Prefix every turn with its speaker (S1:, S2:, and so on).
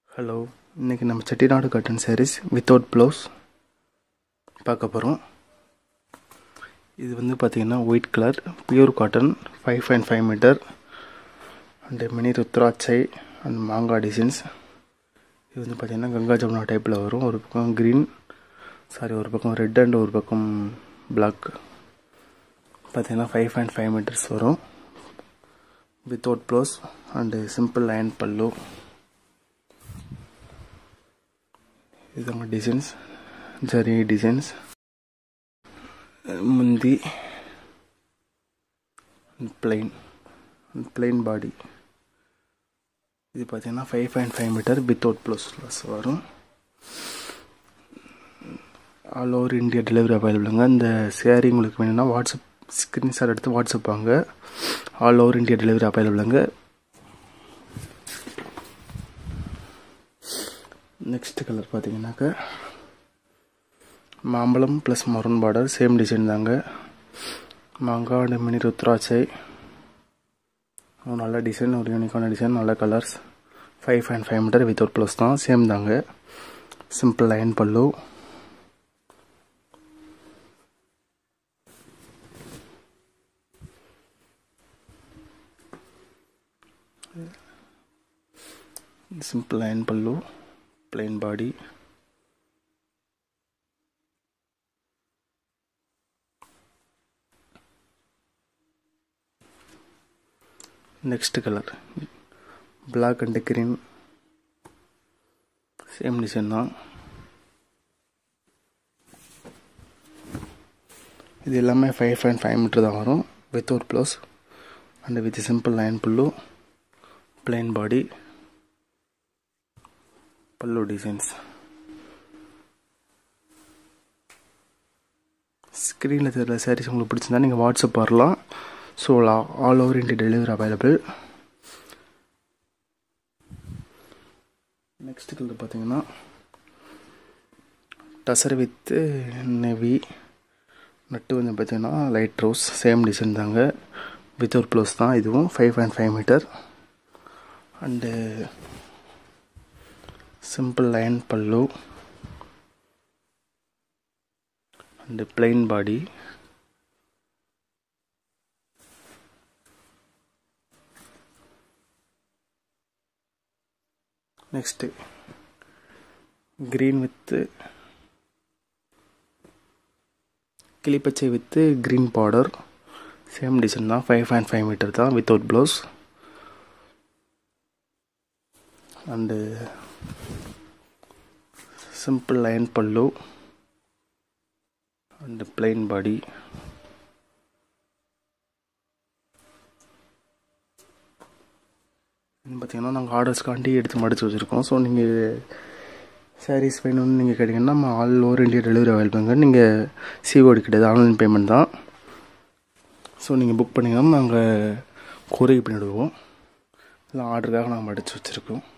S1: Hello, இன்றைக்கி நம்ம Chettinad cotton saris without blouse பார்க்க போகிறோம். இது வந்து பார்த்திங்கன்னா white colour pure cotton 5.5 metre and mini ருத்ராட்சை அண்ட் மாங்காய் டிசைன்ஸ். இது வந்து பார்த்திங்கன்னா கங்கா ஜமுனா டைப்பில் வரும். ஒரு பக்கம் ஒரு பக்கம் ரெட் அண்ட் ஒரு பக்கம் பிளாக். பார்த்திங்கன்னா 5.5 மீட்டர்ஸ் வரும் without blouse and simple line pallu. இதுதாங்க டிசைன்ஸ், ஜரி டிசைன்ஸ், முந்தி பிளெயின் பாடி. இது பார்த்தீங்கன்னா 5.5 மீட்டர் வித்தவுட் ப்ளவுஸ் வரும். ஆல் ஓவர் இந்தியா டெலிவரி அவைலபிளுங்க. இந்த சேரீ உங்களுக்கு வேணும்னா வாட்ஸ்அப் ஸ்க்ரீன்ஷாட் எடுத்து வாட்ஸ்அப் வாங்க. ஆல் ஓவர் இந்தியா டெலிவரி அவைலபிளுங்க. நெக்ஸ்ட் கலர் பார்த்தீங்கன்னாக்கா மாம்பழம் plus maroon border, same design தாங்க. மாங்காய் அண்ட் மினி ருத்ராட்சை, நல்ல டிசைன், ஒரு யூனிக்கான டிசைன், நல்ல கலர்ஸ். 5.5 மீட்டர் வித்தவுட் ப்ளவுஸ் தான், சேம் தாங்க. Simple line pallu. Simple line pallu, plain body. Next color black and green, same design தான். இது எல்லாமே 5.5 மீட்டர் தான் வரும் without blouse and with simple line pallu, plain body, pallu designs. ஸ்க்ரீனில் தெரியல சாரீஸ் உங்களுக்கு பிடிச்சிருந்தா நீங்கள் வாட்ஸ்அப் வரலாம். So all over India delivery available. Next colour பார்த்தீங்கன்னா டசர் வித் நெவி நட்டு வந்து பார்த்தீங்கன்னா லைட் ரோஸ், சேம் டிசைன் தாங்க. வித்தவுட் ப்ளவுஸ் தான். இதுவும் 5.5 metre and simple line pallu and plain body. Next green with கிளிப்பச்சை with green border, same design தான். 5.5 metre தான் without blouse and simple line pallu and plain body. பார்த்தீங்கன்னா நாங்கள் ஆர்டர்ஸ்க்காண்டி எடுத்து மடித்து வச்சுருக்கோம். ஸோ நீங்கள் சாரீஸ் வேணும்னு நீங்கள் கேட்டிங்கன்னா நம்ம ஆல் ஓவர் இந்தியா டெலிவரி அவைலபிளுங்க. நீங்கள் சிஓடி கிடையாது, ஆன்லைன் பேமெண்ட் தான். ஸோ நீங்கள் புக் பண்ணிங்கன்னா நாங்கள் கொரியர் பண்ணிவிடுவோம். இல்லை ஆர்டருக்காக நாங்கள் மடித்து வச்சுருக்கோம்.